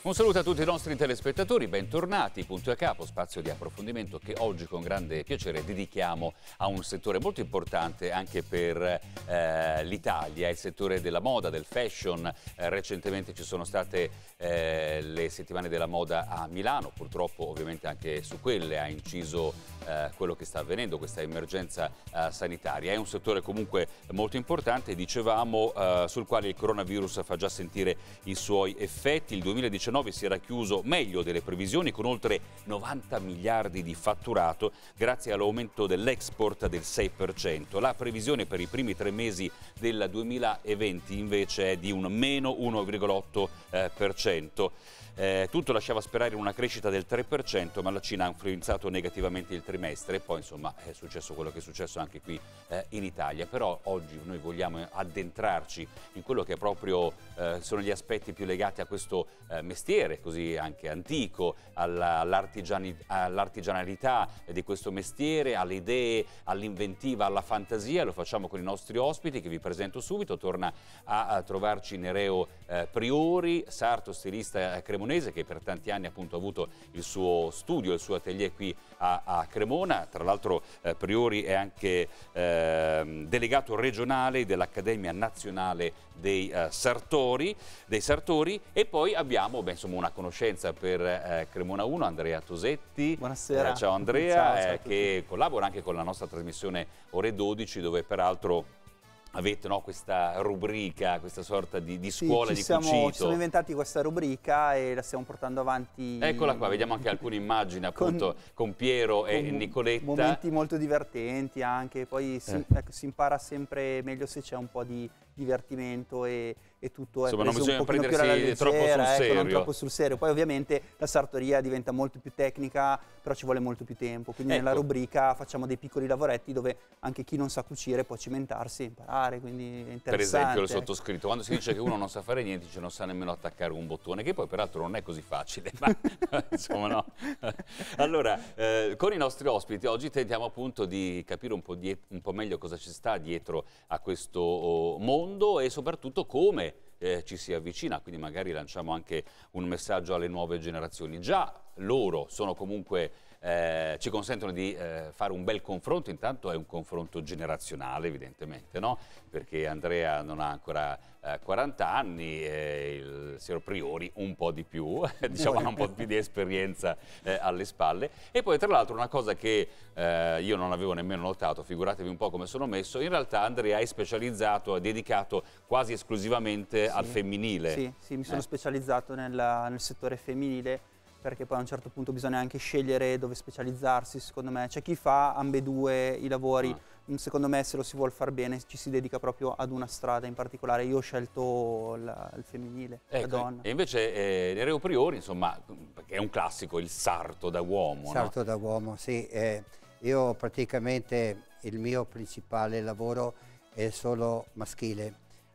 Un saluto a tutti i nostri telespettatori, bentornati, Punto e a Capo, spazio di approfondimento che oggi con grande piacere dedichiamo a un settore molto importante anche per l'Italia, il settore della moda, del fashion. Recentemente ci sono state le settimane della moda a Milano, purtroppo ovviamente anche su quelle ha inciso quello che sta avvenendo, questa emergenza sanitaria. È un settore comunque molto importante, dicevamo, sul quale il coronavirus fa già sentire i suoi effetti. Il 2019 si era chiuso meglio delle previsioni con oltre 90 miliardi di fatturato grazie all'aumento dell'export del 6%. La previsione per i primi 3 mesi del 2020 invece è di un meno 1,8%. Tutto lasciava sperare in una crescita del 3%, ma la Cina ha influenzato negativamente il trimestre e poi insomma è successo quello che è successo anche qui in Italia. Però oggi noi vogliamo addentrarci in quello che proprio sono gli aspetti più legati a questo mestiere così anche antico, all'artigianalità di questo mestiere, alle idee, all'inventiva, alla fantasia. Lo facciamo con i nostri ospiti che vi presento subito. Torna a trovarci Nereo Priori, sarto, stilista cremonese, che per tanti anni appunto ha avuto il suo studio, il suo atelier qui a Cremona. Tra l'altro Priori è anche delegato regionale dell'Accademia Nazionale dei Sartori, e poi abbiamo insomma una conoscenza per Cremona 1, Andrea Tosetti. Buonasera. Ciao Andrea, ciao che collabora anche con la nostra trasmissione Ore 12, dove peraltro avete questa rubrica, questa sorta di scuola di cucito. Ci siamo inventati questa rubrica e la stiamo portando avanti. Eccola qua, vediamo anche alcune immagini appunto con Piero e Nicoletta. Momenti molto divertenti anche, poi si impara sempre meglio se c'è un po' di divertimento e tutto insomma, è preso non bisogna un pochino più alla prendersi leggera, troppo sul serio. non troppo sul serio. Poi ovviamente la sartoria diventa molto più tecnica, però ci vuole molto più tempo, quindi nella rubrica facciamo dei piccoli lavoretti dove anche chi non sa cucire può cimentarsi e imparare, quindi è interessante. Per esempio il sottoscritto, quando si dice che uno non sa fare niente, non sa nemmeno attaccare un bottone, che poi peraltro non è così facile, ma insomma no. Allora, con i nostri ospiti oggi tentiamo appunto di capire un po' meglio cosa ci sta dietro a questo mondo e soprattutto come ci si avvicina, quindi magari lanciamo anche un messaggio alle nuove generazioni. Già loro sono comunque, ci consentono di fare un bel confronto. Intanto è un confronto generazionale evidentemente, no? Perché Andrea non ha ancora 40 anni, il signor Priori un po' di più, diciamo ha un po' più di esperienza alle spalle. E poi tra l'altro una cosa che io non avevo nemmeno notato, figuratevi un po' come sono messo, in realtà Andrea è specializzato, è dedicato quasi esclusivamente al femminile. Sì, mi sono specializzato nel settore femminile, perché poi a un certo punto bisogna anche scegliere dove specializzarsi, secondo me. C'è chi fa ambedue i lavori, secondo me se lo si vuol far bene ci si dedica proprio ad una strada in particolare. Io ho scelto il femminile, la donna. E invece Nereo Priori, insomma, è un classico, il sarto da uomo. Sarto da uomo, sì. Io praticamente il mio principale lavoro è solo maschile.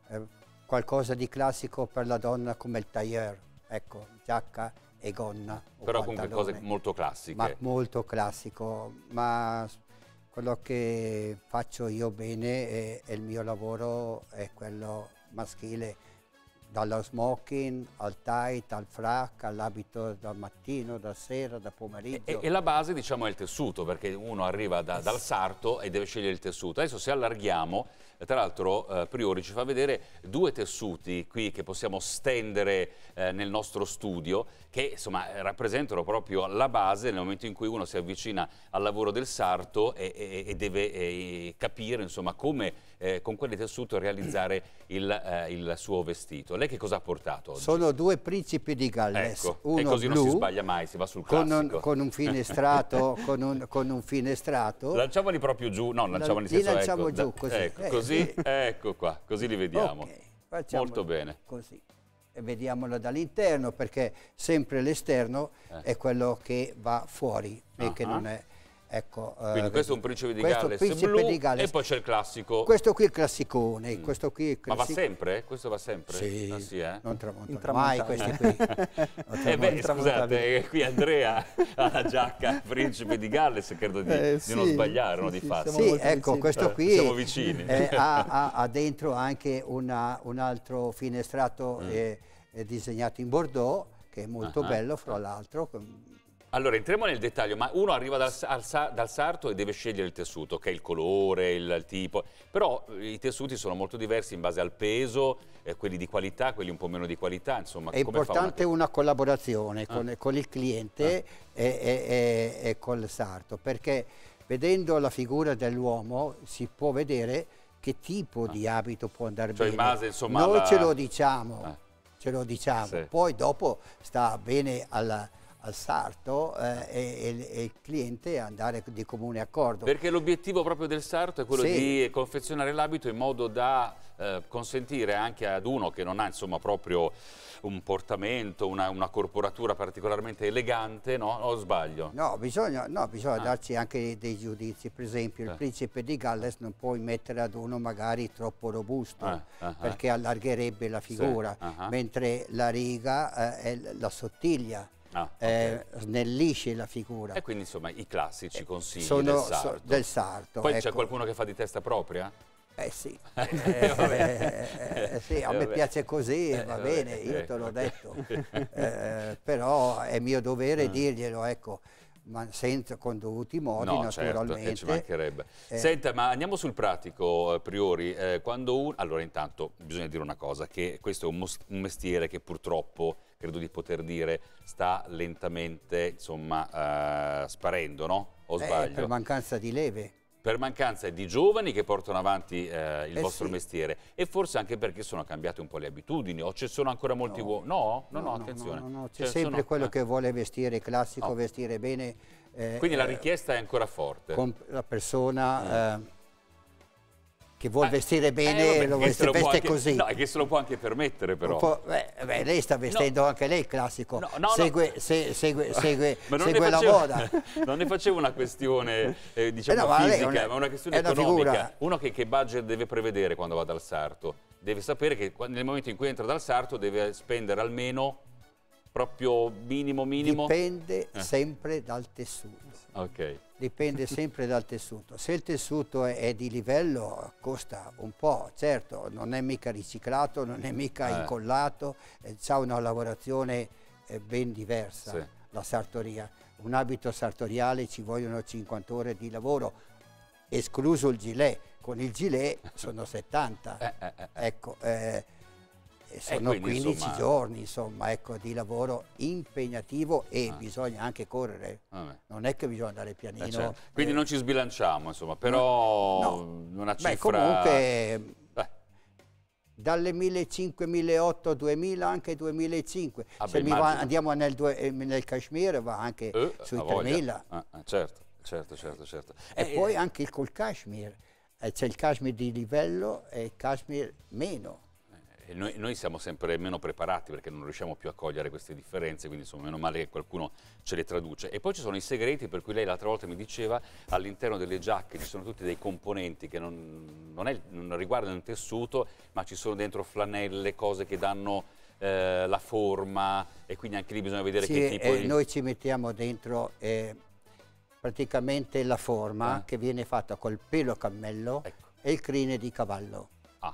Qualcosa di classico per la donna come il tailleur, ecco, giacca e gonna. Però comunque cose molto classiche. Ma molto classico, ma quello che faccio io bene e il mio lavoro è quello maschile, dallo smoking al tight, al frac, all'abito dal mattino, da sera, da pomeriggio. E la base diciamo è il tessuto, perché uno arriva dal sarto e deve scegliere il tessuto. Adesso se allarghiamo, tra l'altro Priori ci fa vedere 2 tessuti qui che possiamo stendere nel nostro studio, che insomma rappresentano proprio la base nel momento in cui uno si avvicina al lavoro del sarto e deve capire insomma come con quelle tessuto realizzare il suo vestito. Lei che cosa ha portato oggi? Sono 2 principi di Galles, ecco, uno e così blu, non si sbaglia mai, si va sul classico. Con un finestrato, con un finestrato. Lanciamoli proprio giù, no, lanciamoli li lanciamo giù così. Ecco, così, ecco qua, così li vediamo. Molto bene. Così. E vediamolo dall'interno, perché sempre l'esterno è quello che va fuori e che non è. Ecco, quindi questo è un principe di Galles blu e poi c'è il classico. Questo qui è il classicone, questo qui è il Ma va sempre? Questo va sempre? Sì, sì non tramontano mai questi qui. Scusate, qui Andrea ha la giacca principe di Galles, credo di non sbagliare, di fatto. Sì, ecco, questo qui siamo vicini. Ha dentro anche un altro finestrato disegnato in Bordeaux, che è molto bello, fra l'altro. Allora, entriamo nel dettaglio, ma uno arriva dal sarto e deve scegliere il tessuto, che è il colore, il tipo, però i tessuti sono molto diversi in base al peso, quelli di qualità, quelli un po' meno di qualità, insomma. È importante una collaborazione con il cliente e col sarto, perché vedendo la figura dell'uomo si può vedere che tipo di abito può andare bene. In base, insomma, noi ce lo diciamo, Sì. Poi dopo sta bene al sarto e il cliente andare di comune accordo. Perché l'obiettivo proprio del sarto è quello di confezionare l'abito in modo da consentire anche ad uno che non ha, insomma, proprio un portamento, una corporatura particolarmente elegante, no? O sbaglio? No, bisogna darci anche dei giudizi. Per esempio, il principe di Galles non puoi mettere ad uno magari troppo robusto, perché allargherebbe la figura, mentre la riga la sottiglia. Snellisce la figura. E quindi, insomma, i classici consigli sono del sarto. Poi c'è qualcuno che fa di testa propria? Sì. Sì, a me piace così, va bene, io te l'ho detto. Però è mio dovere dirglielo, ecco, ma senza, con dovuti modi, naturalmente. Certo, ci mancherebbe. Senta, ma andiamo sul pratico, Priori. Allora, intanto, bisogna dire una cosa, che questo è un mestiere che purtroppo, credo di poter dire, sta lentamente, insomma, sparendo, no? O sbaglio? Per mancanza di leve. Per mancanza di giovani che portano avanti il vostro mestiere, e forse anche perché sono cambiate un po' le abitudini, o ci sono ancora molti uomini? No, attenzione. No, c'è sempre quello che vuole vestire classico, vestire bene. Quindi la richiesta è ancora forte. La persona che vuole vestire bene lo veste così. No, è che se lo può anche permettere, però. Lei sta vestendo anche lei classico, segue la moda. Non ne facevo una questione diciamo fisica, ma una questione economica. Uno che budget deve prevedere quando va dal sarto? Deve sapere che nel momento in cui entra dal sarto deve spendere almeno proprio minimo. Dipende sempre dal tessuto. Dipende sempre dal tessuto. Se il tessuto è di livello, costa un po', certo, non è mica riciclato, non è mica incollato, ha una lavorazione ben diversa, la sartoria. Un abito sartoriale ci vogliono 50 ore di lavoro, escluso il gilet. Con il gilet sono 70. Ecco, sono 15 insomma, giorni, insomma, ecco, di lavoro impegnativo e bisogna anche correre. Non è che bisogna andare pianino. Certo. Quindi non ci sbilanciamo, insomma, però una cifra... comunque dalle 1500, 1800, 2000, anche 2005. Se andiamo nel Kashmir va anche sui 3000. Certo. E poi anche col Kashmir. C'è il Kashmir di livello e il Kashmir meno. Noi siamo sempre meno preparati perché non riusciamo più a cogliere queste differenze, quindi insomma meno male che qualcuno ce le traduce. E poi ci sono i segreti, per cui lei l'altra volta mi diceva all'interno delle giacche ci sono tutti dei componenti che non riguardano il tessuto, ma ci sono dentro flanelle, cose che danno la forma, e quindi anche lì bisogna vedere che tipo di... Noi ci mettiamo dentro praticamente la forma che viene fatta col pelo a cammello e il crine di cavallo.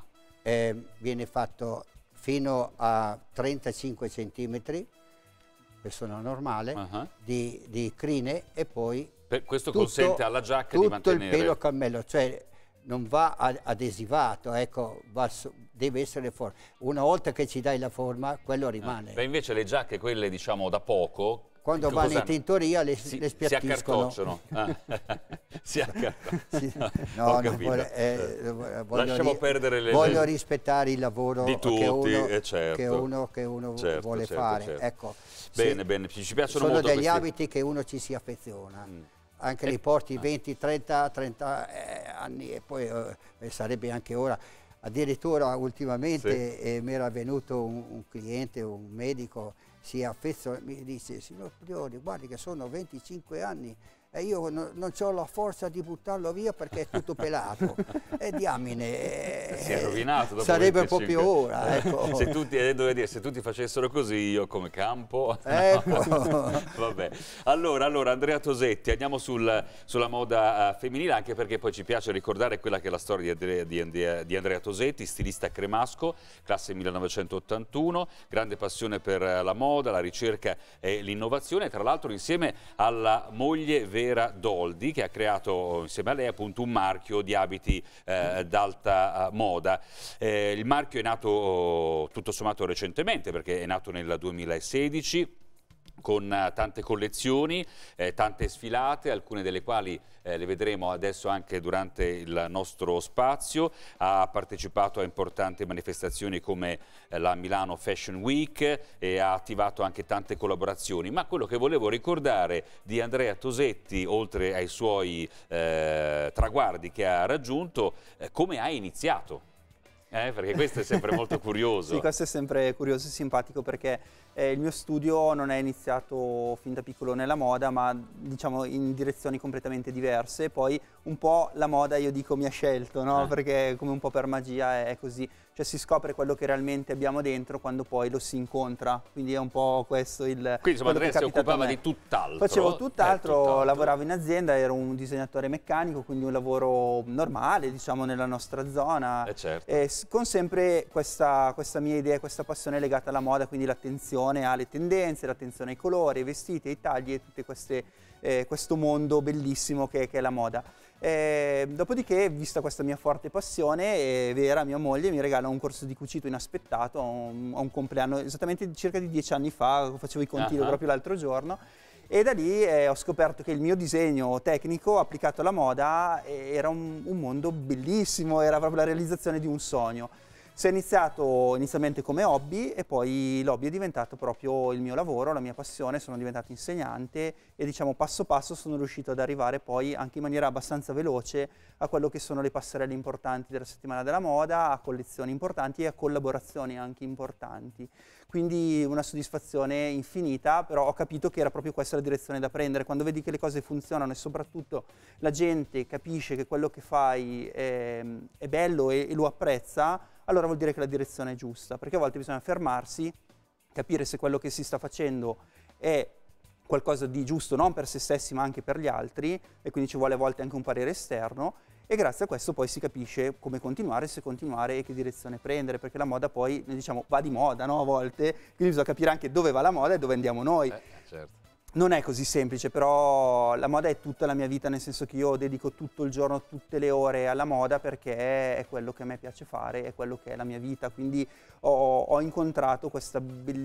Viene fatto fino a 35 centimetri, persona normale, di crine, e poi questo consente alla giacca di mantenere tutto il pelo a cammello, cioè non va adesivato, ecco, deve essere forma. Una volta che ci dai la forma, quello rimane. Invece le giacche, quelle diciamo da poco, quando vanno in tintoria le spiattiscono. Si accartocciano. No, lasciamo perdere voglio rispettare il lavoro di tutti, che uno vuole fare. Certo. Ecco, bene, ci piacciono molto sono degli abiti che uno ci si affeziona. Anche li porti 20, 30 anni e poi sarebbe anche ora. Addirittura ultimamente mi era venuto un cliente, un medico, mi dice: signor Priori, guardi che sono 25 anni e io non ho la forza di buttarlo via perché è tutto pelato. E diamine, si è rovinato dopo sarebbe 25. proprio ora. Ecco. Se tutti facessero così, io come campo. Ecco. No. Vabbè. Allora, Andrea Tosetti, andiamo sulla moda femminile, anche perché poi ci piace ricordare quella che è la storia di Andrea Tosetti, stilista cremasco, classe 1981, grande passione per la moda, la ricerca e l'innovazione, tra l'altro insieme alla moglie Vera Doldi, che ha creato insieme a lei appunto un marchio di abiti d'alta moda. Il marchio è nato tutto sommato recentemente, perché è nato nel 2016, con tante collezioni, tante sfilate, alcune delle quali le vedremo adesso anche durante il nostro spazio. Ha partecipato a importanti manifestazioni come la Milano Fashion Week e ha attivato anche tante collaborazioni. Ma quello che volevo ricordare di Andrea Tosetti, oltre ai suoi traguardi che ha raggiunto, come ha iniziato? Perché questo è sempre molto curioso. Sì, questo è sempre curioso e simpatico, perché il mio studio non è iniziato fin da piccolo nella moda, ma diciamo in direzioni completamente diverse. Poi un po' la moda, io dico, mi ha scelto, no? Perché come un po' per magia è così. Cioè si scopre quello che realmente abbiamo dentro quando poi lo si incontra. Quindi è un po' questo il... Quindi insomma Andrea si occupava di tutt'altro. Facevo tutt'altro, lavoravo in azienda, ero un disegnatore meccanico, quindi un lavoro normale, diciamo, nella nostra zona. Certo. Con sempre questa mia idea, questa passione legata alla moda, quindi l'attenzione alle tendenze, l'attenzione ai colori, ai vestiti, ai tagli e tutte questo mondo bellissimo che è la moda. Dopodiché, vista questa mia forte passione, Vera, mia moglie, mi regala un corso di cucito inaspettato a un compleanno, esattamente circa di 10 anni fa, facevo i conti proprio l'altro giorno. E da lì ho scoperto che il mio disegno tecnico applicato alla moda era un mondo bellissimo, era proprio la realizzazione di un sogno. Si è iniziato inizialmente come hobby e poi l'hobby è diventato proprio il mio lavoro, la mia passione, sono diventato insegnante e diciamo passo passo sono riuscito ad arrivare poi anche in maniera abbastanza veloce a quello che sono le passerelle importanti della settimana della moda, a collezioni importanti e a collaborazioni anche importanti. Quindi una soddisfazione infinita, però ho capito che era proprio questa la direzione da prendere. Quando vedi che le cose funzionano e soprattutto la gente capisce che quello che fai è bello e lo apprezza, allora vuol dire che la direzione è giusta, perché a volte bisogna fermarsi, capire se quello che si sta facendo è qualcosa di giusto non per se stessi ma anche per gli altri, e quindi ci vuole a volte anche un parere esterno, e grazie a questo poi si capisce come continuare, se continuare e che direzione prendere, perché la moda poi, diciamo, va di moda, no? A volte, quindi bisogna capire anche dove va la moda e dove andiamo noi. Certo. Non è così semplice, però la moda è tutta la mia vita, nel senso che io dedico tutto il giorno, tutte le ore alla moda, perché è quello che a me piace fare, è quello che è la mia vita, quindi ho incontrato questa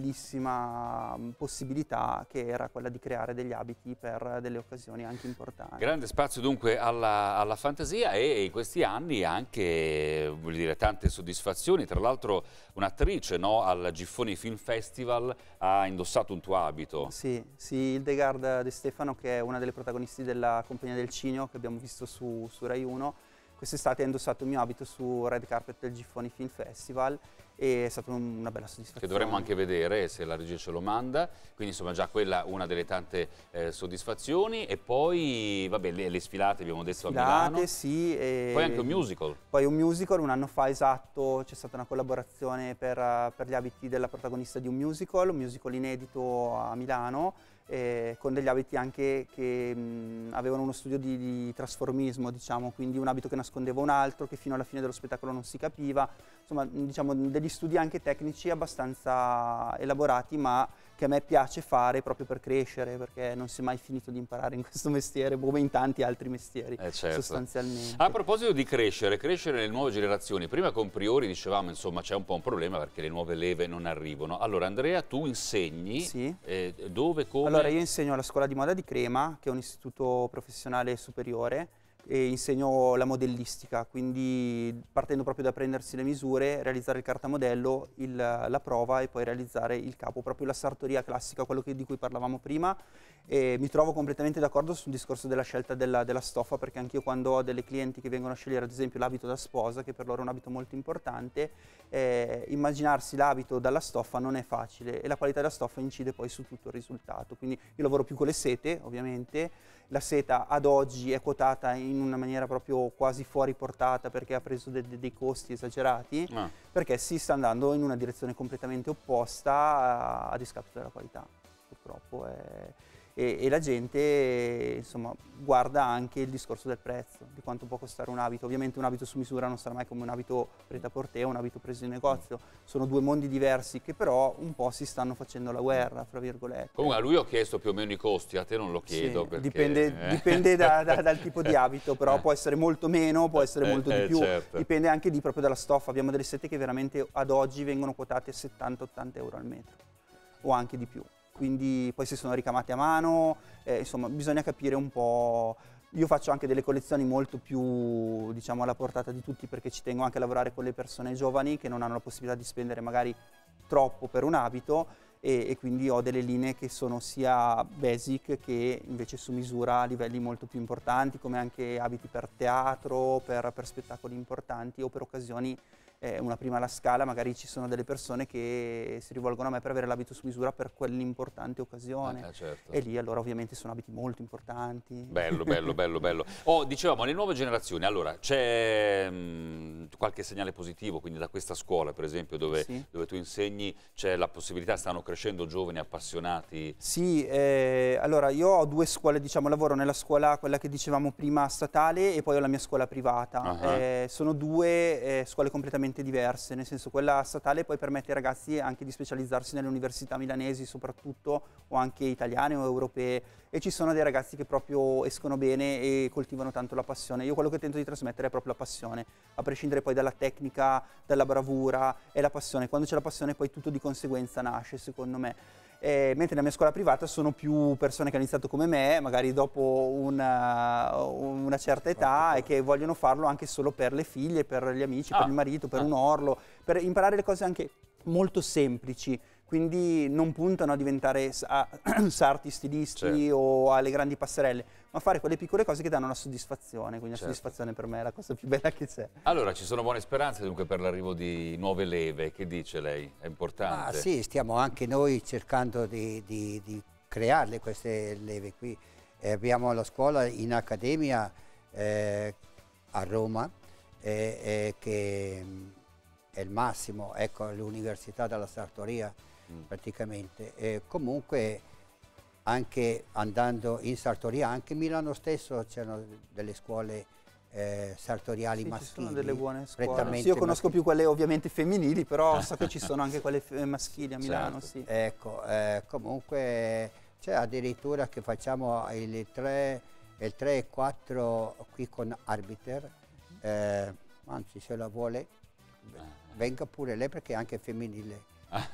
bellissima possibilità che era quella di creare degli abiti per delle occasioni anche importanti. Grande spazio dunque alla fantasia e in questi anni anche, voglio dire, tante soddisfazioni. Tra l'altro un'attrice, no, al Giffoni Film Festival ha indossato un tuo abito. Sì, Hildegard De Stefano, che è una delle protagonisti della Compagnia del Cigno che abbiamo visto su Rai 1, quest'estate ha indossato il mio abito su Red Carpet del Giffoni Film Festival e è stata una bella soddisfazione. Che dovremmo anche vedere se la regia ce lo manda, quindi insomma già quella una delle tante soddisfazioni. E poi vabbè, le sfilate abbiamo detto a Milano. Sì, poi anche un musical. Poi un musical, un anno fa esatto c'è stata una collaborazione per gli abiti della protagonista di un musical inedito a Milano, con degli abiti anche che avevano uno studio di trasformismo, diciamo, quindi un abito che nascondeva un altro, che fino alla fine dello spettacolo non si capiva, insomma, diciamo, degli studi anche tecnici abbastanza elaborati, ma che a me piace fare proprio per crescere, perché non si è mai finito di imparare in questo mestiere, come in tanti altri mestieri, certo. Sostanzialmente. A proposito di crescere nelle nuove generazioni, prima con Priori dicevamo, insomma, c'è un po' un problema perché le nuove leve non arrivano. Allora Andrea, tu insegni, sì. Dove, come? Allora io insegno alla Scuola di Moda di Crema, che è un istituto professionale superiore, e insegno la modellistica, quindi partendo proprio da prendersi le misure, realizzare il cartamodello, la prova e poi realizzare il capo, proprio la sartoria classica, quello di cui parlavamo prima. E mi trovo completamente d'accordo sul discorso della scelta della stoffa, perché anch'io quando ho delle clienti che vengono a scegliere ad esempio l'abito da sposa, che per loro è un abito molto importante, immaginarsi l'abito dalla stoffa non è facile e la qualità della stoffa incide poi su tutto il risultato. Quindi io lavoro più con le sete, ovviamente. La seta ad oggi è quotata in una maniera proprio quasi fuori portata, perché ha preso dei costi esagerati, perché si sta andando in una direzione completamente opposta a discapito della qualità, purtroppo. E la gente, insomma, guarda anche il discorso del prezzo, di quanto può costare un abito. Ovviamente un abito su misura non sarà mai come un abito prêt-à-porter o un abito preso in negozio. Sono due mondi diversi che però un po' si stanno facendo la guerra, fra virgolette. Comunque a lui ho chiesto più o meno i costi, a te non lo chiedo. Sì, perché, dipende dal tipo di abito, però può essere molto meno, può essere molto di più. Certo. Dipende anche proprio dalla stoffa. Abbiamo delle sete che veramente ad oggi vengono quotate a 70-80 euro al metro, o anche di più. Quindi poi se sono ricamate a mano, insomma bisogna capire un po'. Io faccio anche delle collezioni molto più, diciamo, alla portata di tutti, perché ci tengo anche a lavorare con le persone giovani che non hanno la possibilità di spendere magari troppo per un abito, e quindi ho delle linee che sono sia basic che invece su misura a livelli molto più importanti, come anche abiti per teatro, per spettacoli importanti o per occasioni. Una prima alla scala, magari ci sono delle persone che si rivolgono a me per avere l'abito su misura per quell'importante occasione. Certo. E lì allora ovviamente sono abiti molto importanti. Bello, bello, bello, bello. Dicevamo, le nuove generazioni, allora c'è qualche segnale positivo, quindi da questa scuola per esempio dove tu insegni, c'è la possibilità, stanno crescendo giovani appassionati? Sì, allora io ho due scuole, diciamo, lavoro nella scuola, quella che dicevamo prima statale, e poi ho la mia scuola privata. Sono due scuole completamente diverse, nel senso quella statale poi permette ai ragazzi anche di specializzarsi nelle università milanesi soprattutto, o anche italiane o europee, e ci sono dei ragazzi che proprio escono bene e coltivano tanto la passione. Io quello che tento di trasmettere è proprio la passione, a prescindere poi dalla tecnica, dalla bravura, è la passione. Quando c'è la passione poi tutto di conseguenza nasce, secondo me. Mentre nella mia scuola privata sono più persone che hanno iniziato come me, magari dopo una certa età, e che vogliono farlo anche solo per le figlie, per gli amici, per il marito, per un orlo, per imparare le cose anche molto semplici. Quindi non puntano a diventare sarti, stilisti o alle grandi passerelle, ma fare quelle piccole cose che danno una soddisfazione. Quindi la soddisfazione per me è la cosa più bella che c'è. Allora, ci sono buone speranze dunque per l'arrivo di nuove leve, che dice lei? È importante? Sì, stiamo anche noi cercando di crearle queste leve qui. Abbiamo la scuola in accademia a Roma, che è il massimo, ecco, l'Università della Sartoria praticamente. Comunque anche andando in sartoria, anche Milano stesso c'erano delle scuole sartoriali maschili. Ci sono delle buone scuole. Io conosco più quelle ovviamente femminili, però so che ci sono anche quelle maschili a Milano. Sì. Ecco, comunque c'è addirittura che facciamo il 3 e 4 qui con Arbiter, anzi se la vuole venga pure lei perché è anche femminile.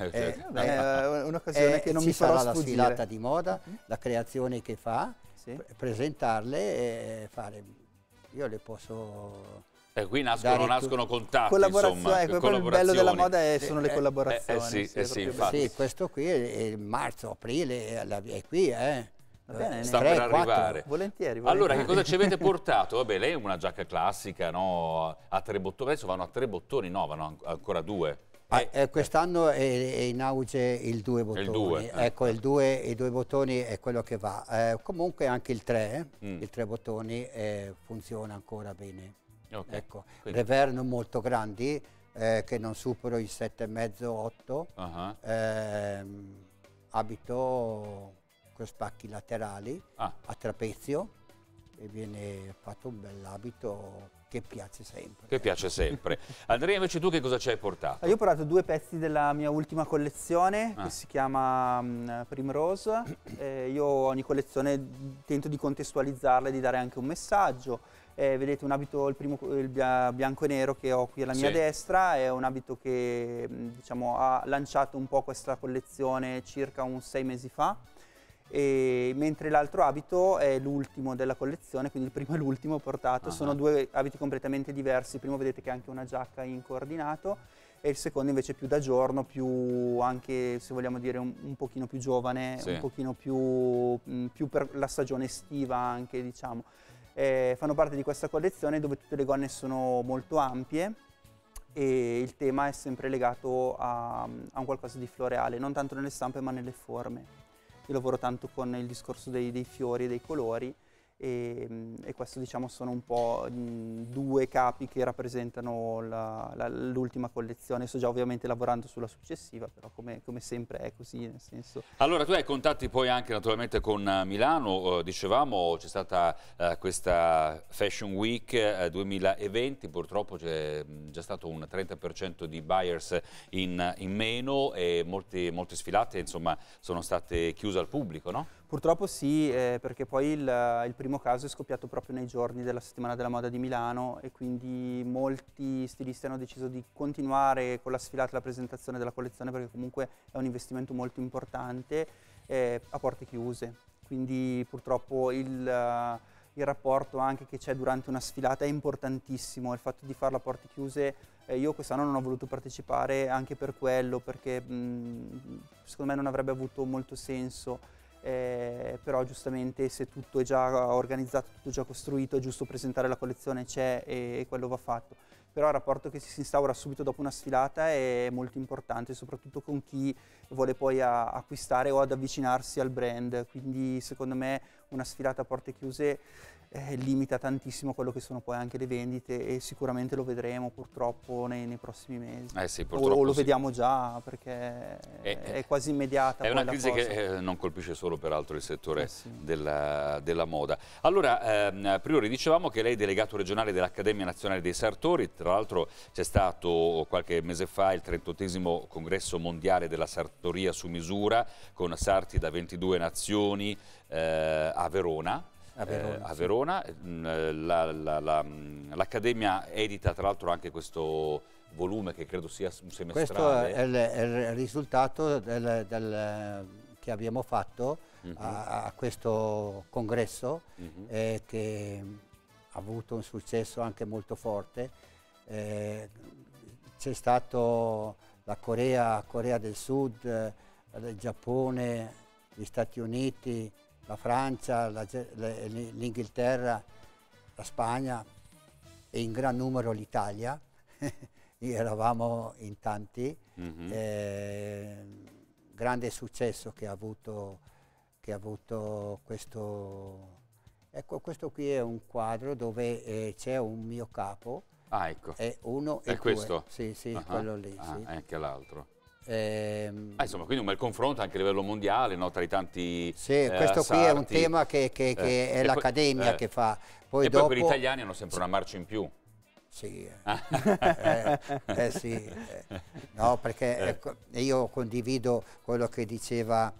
È un'occasione che non mi farà sfuggire. La sfilata di moda, la creazione che fa, presentarle e fare. Io le posso. Qui nascono contatti, collaborazioni. Insomma, Il bello della moda sono le collaborazioni. Sì, questo qui è marzo, aprile, è qui, sta per arrivare. Volentieri. Allora, che cosa ci avete portato? Vabbè, lei è una giacca classica, no? A 3 bottoni, adesso vanno a 3 bottoni, no, vanno ancora 2. Quest'anno è in auge il 2 bottoni. Il 2, ecco, i 2 bottoni è quello che va. Comunque anche il 3, il 3 bottoni funziona ancora bene. Ecco, revers non molto grandi, che non supero i 7,5-8, abito con spacchi laterali a trapezio, e viene fatto un bell'abito che piace sempre. Che piace sempre. Andrea, invece tu che cosa ci hai portato? Io ho portato 2 pezzi della mia ultima collezione che si chiama Primrose. Io ogni collezione tento di contestualizzarla e di dare anche un messaggio. Vedete un abito, il bianco e nero che ho qui alla mia destra, è un abito che diciamo, ha lanciato un po' questa collezione circa 6 mesi fa. E mentre l'altro abito è l'ultimo della collezione, quindi il primo e l'ultimo portato. Sono due abiti completamente diversi. Il primo vedete che ha anche una giacca in coordinato e il secondo invece più da giorno, più anche, se vogliamo dire, un pochino più giovane, sì, un pochino più per la stagione estiva anche, diciamo. Fanno parte di questa collezione dove tutte le gonne sono molto ampie e il tema è sempre legato a un qualcosa di floreale, non tanto nelle stampe ma nelle forme. Io lavoro tanto con il discorso dei fiori e dei colori e questo, diciamo, sono un po' due capi che rappresentano l'ultima collezione. Sto già ovviamente lavorando sulla successiva, però come sempre è così, nel senso. Allora, tu hai contatti poi anche naturalmente con Milano, dicevamo c'è stata questa Fashion Week 2020, purtroppo c'è già stato un 30% di buyers in meno e molte sfilate, insomma, sono state chiuse al pubblico, no? Purtroppo sì, perché poi il primo caso è scoppiato proprio nei giorni della settimana della moda di Milano e quindi molti stilisti hanno deciso di continuare con la sfilata e la presentazione della collezione, perché comunque è un investimento molto importante, a porte chiuse. Quindi purtroppo il rapporto anche che c'è durante una sfilata è importantissimo. Il fatto di farla a porte chiuse, io quest'anno non ho voluto partecipare anche per quello, perché secondo me non avrebbe avuto molto senso. Però giustamente se tutto è già organizzato, tutto è già costruito, è giusto presentare la collezione, c'è e quello va fatto. Però il rapporto che si instaura subito dopo una sfilata è molto importante, soprattutto con chi vuole poi acquistare o ad avvicinarsi al brand. Quindi secondo me una sfilata a porte chiuse limita tantissimo quello che sono poi anche le vendite e sicuramente lo vedremo purtroppo nei prossimi mesi. Sì, purtroppo o lo sì. vediamo già, perché è quasi immediata. È poi una crisi che non colpisce solo peraltro il settore sì, della moda. Allora, Priori, dicevamo che lei è delegato regionale dell'Accademia Nazionale dei Sartori, tra l'altro c'è stato qualche mese fa il 38esimo congresso mondiale della sartoria su misura con sarti da 22 nazioni a Verona. A Verona, l'Accademia edita tra l'altro anche questo volume che credo sia un semestrale. Questo è il risultato che abbiamo fatto a questo congresso, che ha avuto un successo anche molto forte. C'è stato la Corea del Sud, il Giappone, gli Stati Uniti, la Francia, l'Inghilterra, la Spagna e in gran numero l'Italia. Eravamo in tanti. Grande successo che ha avuto questo. Ecco, questo qui è un quadro dove c'è un mio capo. Ah, ecco. E uno e è questo? Sì, quello lì. Sì. Anche l'altro. Insomma, quindi un bel confronto anche a livello mondiale, no? Tra i tanti questo qui è un tema che è l'Accademia che fa. Poi dopo per gli italiani hanno sempre una marcia in più. Sì, sì. No, perché io condivido quello che diceva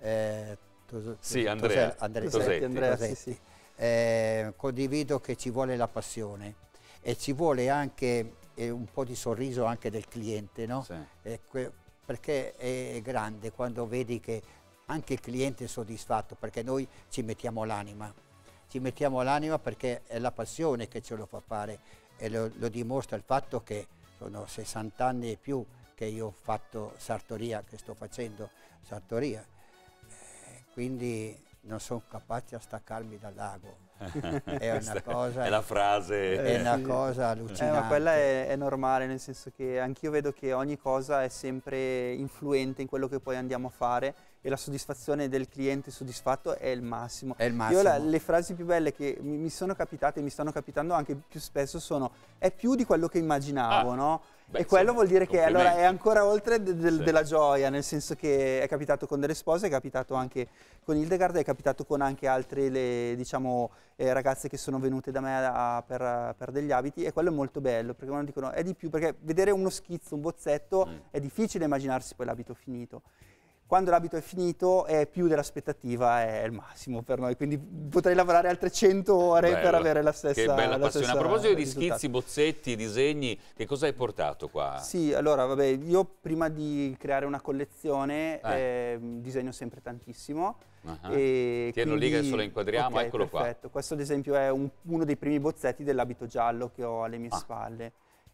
Andrea. Tosetti. Condivido che ci vuole la passione e ci vuole anche un po' di sorriso anche del cliente, no? Sì. Perché è grande quando vedi che anche il cliente è soddisfatto, perché noi ci mettiamo l'anima perché è la passione che ce lo fa fare e lo dimostra il fatto che sono 60 anni e più che io ho fatto sartoria, che sto facendo sartoria, quindi non sono capace a staccarmi dal lago. È una cosa, è la frase, è una cosa allucinante. Ma quella è normale, nel senso che anch'io vedo che ogni cosa è sempre influente in quello che poi andiamo a fare e la soddisfazione del cliente soddisfatto è il massimo. È il massimo. Io le frasi più belle che mi sono capitate e mi stanno capitando anche più spesso sono: è più di quello che immaginavo, no? Beh, e quello vuol dire che allora è ancora oltre sì, della gioia, nel senso che è capitato con delle spose, è capitato anche con Hildegard, è capitato con anche altre diciamo, ragazze che sono venute da me per degli abiti, e quello è molto bello, perché quando dicono è di più, perché vedere uno schizzo, un bozzetto, è difficile immaginarsi poi l'abito finito. quando l'abito è finito è più dell'aspettativa, è il massimo per noi, quindi potrei lavorare altre 100 ore per avere la stessa. Che bella passione. A proposito di risultato. schizzi, bozzetti, disegni, che cosa hai portato qua? Sì, allora vabbè, io prima di creare una collezione disegno sempre tantissimo. Tienilo lì che adesso lo inquadriamo, okay, eccolo perfetto. qua. Questo ad esempio è uno dei primi bozzetti dell'abito giallo che ho alle mie spalle.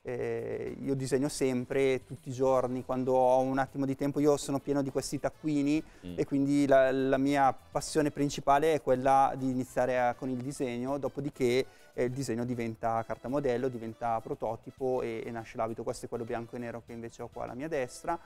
Io disegno sempre, tutti i giorni, quando ho un attimo di tempo. Io sono pieno di questi taccuini e quindi la mia passione principale è quella di iniziare con il disegno, dopodiché il disegno diventa carta modello, diventa prototipo e nasce l'abito. Questo è quello bianco e nero che invece ho qua alla mia destra.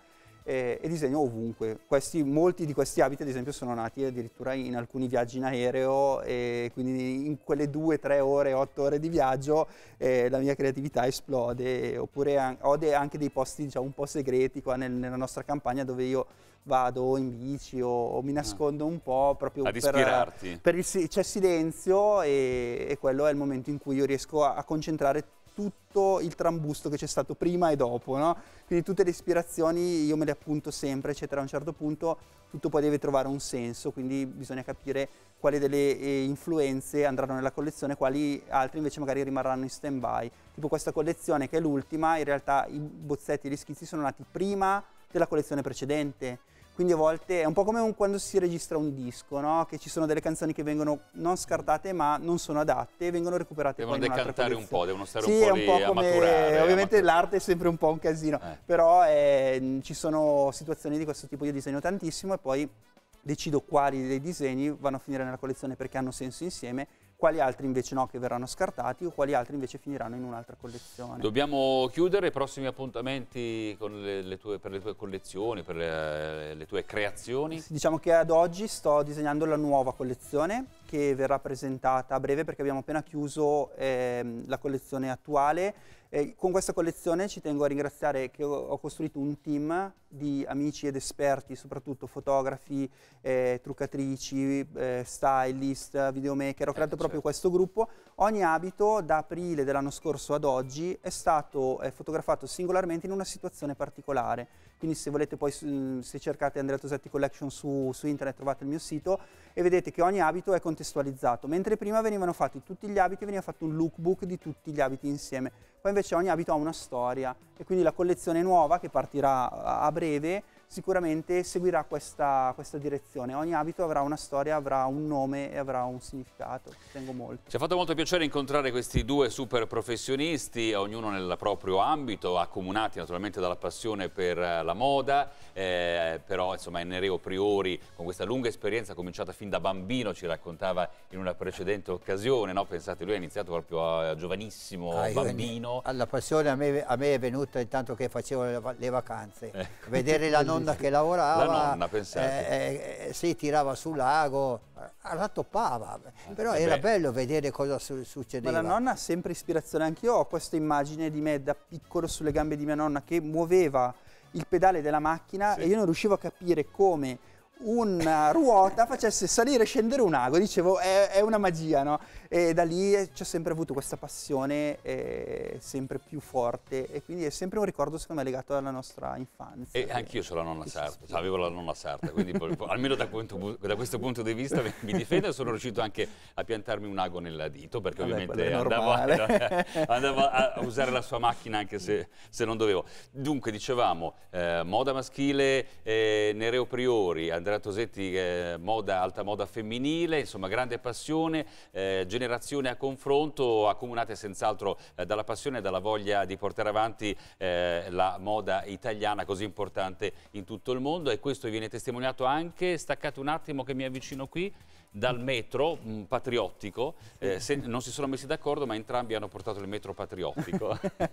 E disegno ovunque. Molti di questi abiti ad esempio sono nati addirittura in alcuni viaggi in aereo, e quindi in quelle 2, 3 ore, 8 ore di viaggio la mia creatività esplode. Oppure ho anche dei posti, diciamo, un po' segreti qua nella nostra campagna, dove io vado in bici o mi nascondo un po' proprio ad ispirarti. C'è silenzio e quello è il momento in cui io riesco a concentrare tutto il trambusto che c'è stato prima e dopo, no? Quindi tutte le ispirazioni io me le appunto sempre, eccetera. A un certo punto tutto poi deve trovare un senso, quindi bisogna capire quali delle influenze andranno nella collezione, quali altre invece magari rimarranno in stand-by. Tipo questa collezione che è l'ultima, in realtà i bozzetti e gli schizzi sono nati prima della collezione precedente. Quindi a volte è un po' come quando si registra un disco, no? Che ci sono delle canzoni che vengono non scartate ma non sono adatte e vengono recuperate poi in un'altra decantare collezione. un po', devono stare sì, un po' lì a maturare. Ovviamente l'arte è sempre un po' un casino, però ci sono situazioni di questo tipo. Io disegno tantissimo e poi decido quali dei disegni vanno a finire nella collezione perché hanno senso insieme, quali altri invece no, che verranno scartati, o quali altri invece finiranno in un'altra collezione. Dobbiamo chiudere. I prossimi appuntamenti con per le tue collezioni, per le tue creazioni? Diciamo che ad oggi sto disegnando la nuova collezione che verrà presentata a breve perché abbiamo appena chiuso la collezione attuale. Con questa collezione ci tengo a ringraziare che ho costruito un team di amici ed esperti, soprattutto fotografi, truccatrici, stylist, videomaker. Ho creato proprio questo gruppo. Ogni abito da aprile dell'anno scorso ad oggi è stato fotografato singolarmente in una situazione particolare. Quindi se volete poi, se cercate Andrea Tosetti Collection su internet, trovate il mio sito e vedete che ogni abito è contestualizzato. Mentre prima venivano fatti tutti gli abiti, veniva fatto un lookbook di tutti gli abiti insieme. Poi invece ogni abito ha una storia e quindi la collezione nuova che partirà a breve sicuramente seguirà questa direzione. Ogni abito avrà una storia, avrà un nome e avrà un significato. Ci tengo molto. Ci ha fatto molto piacere incontrare questi due super professionisti, ognuno nel proprio ambito, accomunati naturalmente dalla passione per la moda, però insomma Nereo Priori, con questa lunga esperienza cominciata fin da bambino, ci raccontava in una precedente occasione, no? Pensate, lui ha iniziato proprio giovanissimo, bambino. La passione a me è venuta intanto che facevo le vacanze, vedere la nonna che lavorava, la nonna, pensate. si tirava sul lago, rattoppava, però era bello vedere cosa succedeva. Ma la nonna ha sempre ispirazione. Anch'io ho questa immagine di me da piccolo sulle gambe di mia nonna che muoveva il pedale della macchina e io non riuscivo a capire come una ruota facesse salire e scendere un ago. Dicevo è una magia, no? E da lì ci ho sempre avuto questa passione sempre più forte e quindi è sempre un ricordo secondo me legato alla nostra infanzia. E anch'io ho la nonna sarda, avevo la nonna sarda, quindi almeno da questo punto di vista mi difendo e sono riuscito anche a piantarmi un ago nel dito perché ovviamente andavo a usare la sua macchina anche se non dovevo. Dunque dicevamo moda maschile, Nereo Priori, Andrea Tosetti, alta moda femminile, insomma grande passione, generazioni a confronto, accomunate senz'altro dalla passione e dalla voglia di portare avanti la moda italiana così importante in tutto il mondo, e questo viene testimoniato anche, staccate un attimo che mi avvicino qui, dal metro patriottico. Non si sono messi d'accordo ma entrambi hanno portato il metro patriottico.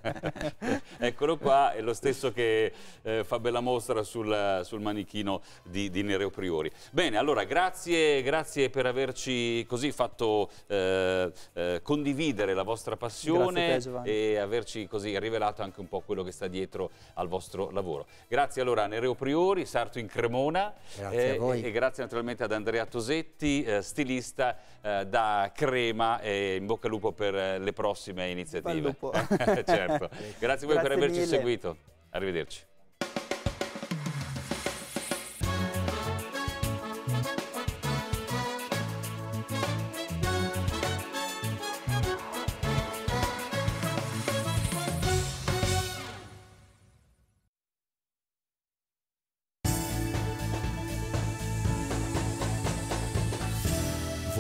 Eccolo qua, è lo stesso che fa bella mostra sul manichino di Nereo Priori. Bene, allora grazie per averci così fatto condividere la vostra passione e averci così rivelato anche un po' quello che sta dietro al vostro lavoro. Grazie allora a Nereo Priori, sarto in Cremona, grazie a voi. E grazie naturalmente ad Andrea Tosetti, stilista da Crema, e in bocca al lupo per le prossime iniziative. Certo. Grazie a voi per averci seguito. Arrivederci.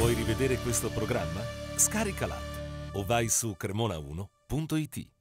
Vuoi rivedere questo programma? Scarica l'app o vai su cremona1.it.